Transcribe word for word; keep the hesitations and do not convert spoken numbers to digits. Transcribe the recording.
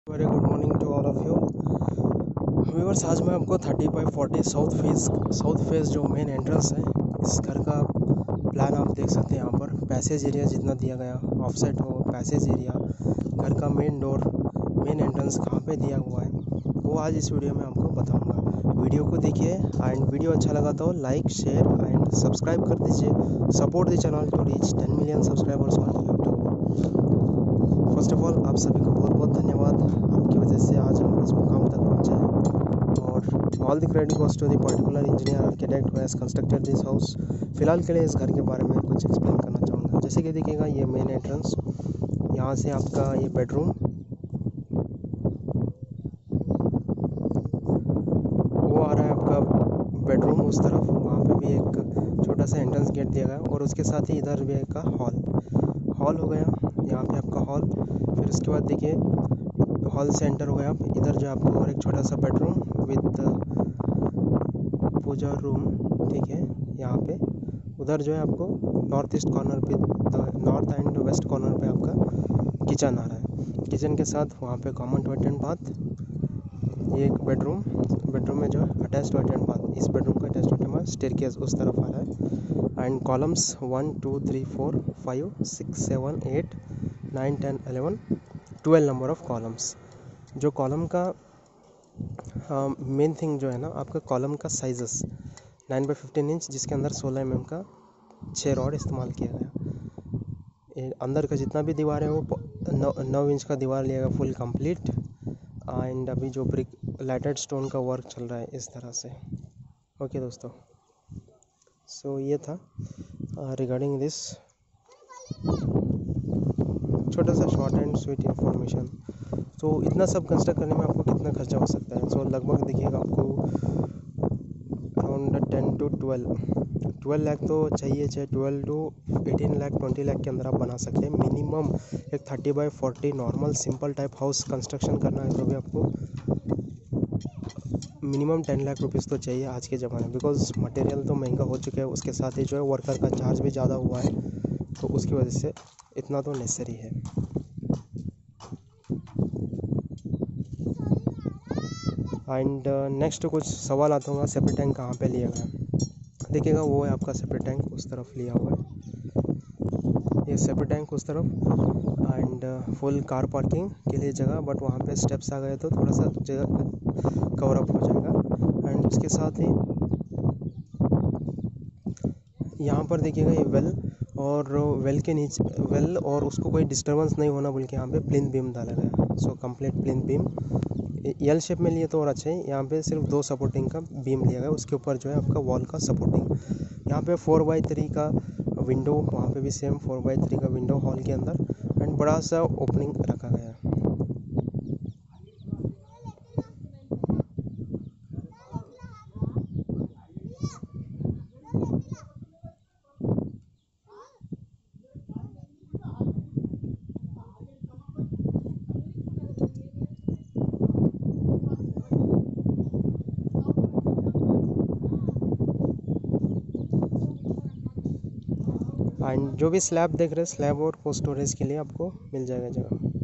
Very good morning to all of you viewers. आज मैं आपको thirty by forty south face south face जो main entrance है इस घर का प्लान आप देख सकते हैं। यहाँ पर पैसेज एरिया जितना दिया गया ऑफसेट हो पैसेज एरिया, घर का मेन डोर मेन एंट्रेंस कहाँ पे दिया हुआ है वो आज इस वीडियो में आपको बताऊंगा। वीडियो को देखिए एंड वीडियो अच्छा लगा तो लाइक शेयर एंड सब्सक्राइब कर दीजिए। Support the channel to reach ten million subscribers on YouTube. First of all आप सभी को बहुत बहुत धन्यवाद, आपकी वजह से आज हम इस मुकाम तक पहुँचे हैं और all the credit goes to the particular engineer architect who has constructed this house. फिलहाल के लिए इस घर के बारे में कुछ एक्सप्लेन करना चाहूँगा। जैसे कि देखिएगा ये मेन एंट्रेंस, यहाँ से आपका ये बेडरूम, वो आ रहा है आपका बेडरूम उस तरफ, वहाँ पे भी एक छोटा सा एंट्रेंस गेट दिया गया और उसके साथ ही इधर भी एक हॉल हॉल हो गया। यहाँ पे आपका हॉल, फिर उसके बाद देखिए हॉल से एंटर हो गया आप, इधर जो आपको और एक छोटा सा बेडरूम विद पूजा रूम, ठीक है। यहाँ पे उधर जो है आपको नॉर्थ ईस्ट कॉर्नर पे, नॉर्थ एंड वेस्ट कॉर्नर पे आपका किचन आ रहा है। किचन के साथ वहाँ पे कॉमन टॉयलेट एंड बाथ, ये एक बेडरूम बेडरूम में जो है अटैच टॉयलेट एंड बाथ, इस बेडरूम का attach toilet and bath, staircase उस तरफ आ रहा है and columns one two three four five six seven eight nine ten eleven twelve number of columns. जो कॉलम का मेन थिंग जो है ना आपका कॉलम का sizes nine by fifteen inch, जिसके अंदर सोलह एम एम का छः रॉड इस्तेमाल किया गया। अंदर का जितना भी दीवार है वो नौ नौ इंच का दीवार लिया गया फुल कंप्लीट एंड अभी जो ब्रिक लैटेड स्टोन का वर्क चल रहा है इस तरह से। ओके दोस्तों, सो so, ये था रिगार्डिंग दिस छोटा सा शॉर्ट एंड स्वीट इंफॉर्मेशन। तो इतना सब कंस्ट्रक्ट करने में आपको कितना खर्चा हो सकता है? सो so, लगभग देखिएगा आपको around ten to twelve twelve lakh तो चाहिए चाहे twelve to eighteen lakh twenty lakh के अंदर आप बना सकते हैं मिनिमम। एक thirty by forty normal simple type house construction करना है तो भी आपको मिनिमम टेन लाख रुपीज़ तो चाहिए आज के ज़माने में, बिकॉज मटेरियल तो महंगा हो चुका है, उसके साथ ही जो है वर्कर का चार्ज भी ज़्यादा हुआ है, तो उसकी वजह से इतना तो नेसेसरी है। एंड नेक्स्ट कुछ सवाल आता होगा, सेपरेट टैंक कहाँ पे लिया गया? देखिएगा वो है आपका सेपरेट टैंक उस तरफ लिया हुआ है, ये सेपरेट टैंक उस तरफ एंड फुल कार पार्किंग के लिए जगह, बट वहाँ पे स्टेप्स आ गए तो थोड़ा सा जगह कवर अप हो जाएगा। एंड उसके साथ ही यहाँ पर देखिएगा ये वेल और वेल के नीचे वेल और उसको कोई डिस्टर्बेंस नहीं होना बोल के यहाँ पे प्लिंथ बीम डाला गया। So complete plinth beam L shape में लिए तो और अच्छा है। यहाँ पे सिर्फ दो सपोर्टिंग का बीम लिया गया, उसके ऊपर जो है आपका वॉल का सपोर्टिंग। यहाँ पे फोर बाई थ्री का विंडो, वहाँ पे भी सेम फोर बाई थ्री का विंडो हॉल के अंदर एंड बड़ा सा ओपनिंग रखा गया है। एंड जो भी स्लैब देख रहे हैं स्लैब और को स्टोरेज के लिए आपको मिल जाएगा जगह।